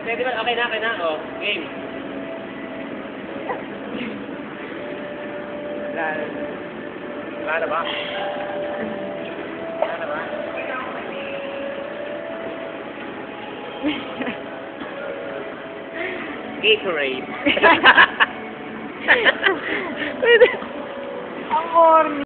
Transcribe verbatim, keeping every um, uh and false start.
Pwede ba? Okay na, okay na. Oh, game. Wala na. Wala na ba? Wala na ba? Gatorade. Pwede. Ang corny.